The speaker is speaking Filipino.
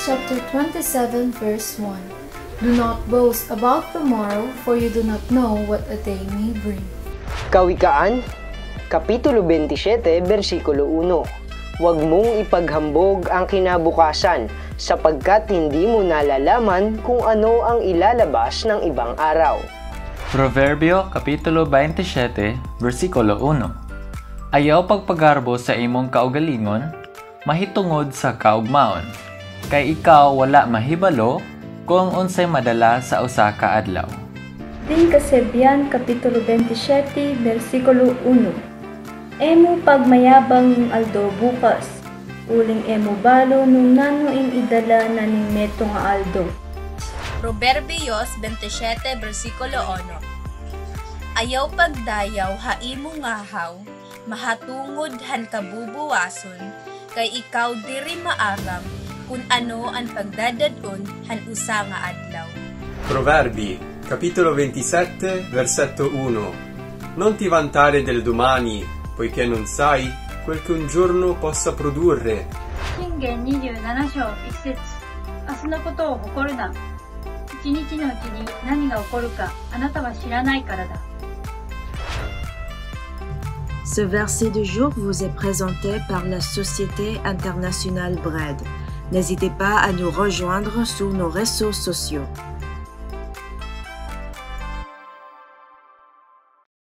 chapter 27, verse 1. Do not boast about tomorrow, for you do not know what a day may bring. Kawikaan, Kapitulo 27, versikulo 1. Huwag mong ipaghambog ang kinabukasan, sapagkat hindi mo nalalaman kung ano ang ilalabas ng ibang araw. Proverbio Kapitulo 27, versikulo 1. Ayaw pagpagarbo sa imong kaugalingon, mahitungod sa kaugmaon. Kay ikaw wala mahibalo kung unsay madala sa usa ka adlaw. Din Kasebian Kapitulo 27, versikulo 1. Emo pagmayabang yung aldo bukas, uling emo balo nung nano ing idala na ning meto nga aldo. Proverbios 27, versikulo 1. Ayaw pagdayaw haimo ngahaw, mahatungod han kabubuwason, kay ikaw diri maaram, kung ano ang pagdadadon han usa nga adlaw. Proverbi, capitolo 27, versetto 1. Non ti vantare del domani, poiché non sai quel che un giorno possa produrre. 信玄27章1節。明日のことを誇るな。一日のうちに何が起こるかあなたは知らないからだ。 Ce verset du jour vous est présenté par la Société internationale Bread. N'hésitez pas à nous rejoindre sur nos réseaux sociaux.